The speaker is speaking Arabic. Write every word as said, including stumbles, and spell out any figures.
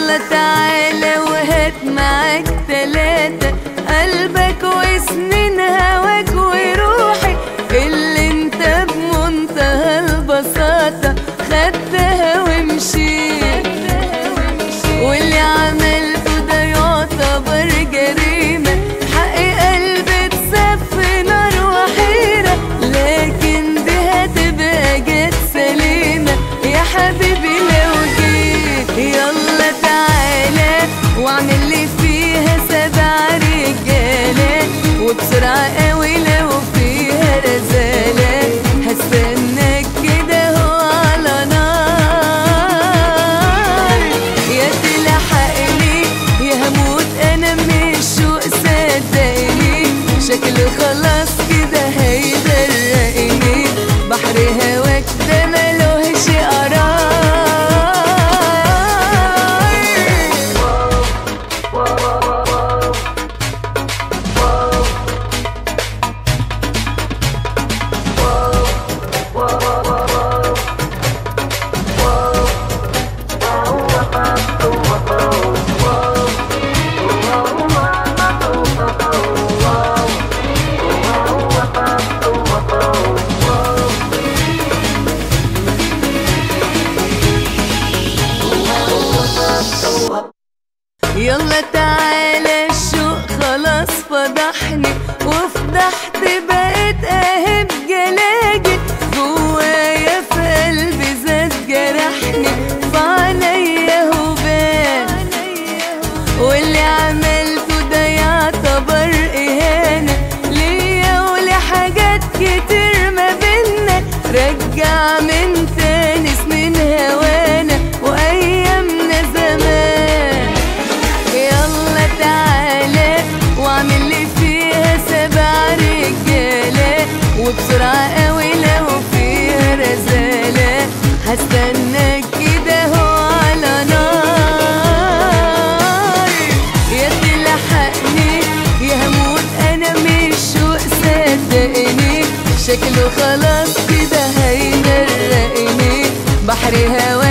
يلا تعالى وهات معاك تلاتة، قلبك وسنين هواك وروحي اللي انت بمنتهى البساطة خدتها ومشيت. واللي عملته ده يعتبر جريمة، حق قلبي اتساب في نار وحيرة، لكن دي هتبقى جت سليمة يا حبيبي لو جيت. يلا تعالى واعمل لي فيها سبع رجالة، وبسرعة قوي لو فيها رزالة، هستناك كده هو على نار. يا تلحقني يا هموت انا من الشوق صدقني، شكله خلاص كده هيغرقني، بحر هواك ده ملوهش قرار. يلا تعالى الشوق خلاص فضحني، وفضحت بقيت اهب جلاجل، جوايا في قلبي زاد جرحني، في عينيا هبان. واللي عملته ده يعتبر اهانة ليا ولحاجات كتير ما بينا، رجع من تاني سنين هوانا وايامنا زمان. يلا تعالى واعمل لي فيها سبع رجالة، وبسرعة قوي لو فيها رزالة، هستناك كده هو على نار. يا تلحقني يا هموت انا من الشوق صدقني، شكله خلاص كده هيغرقني، بحر هوا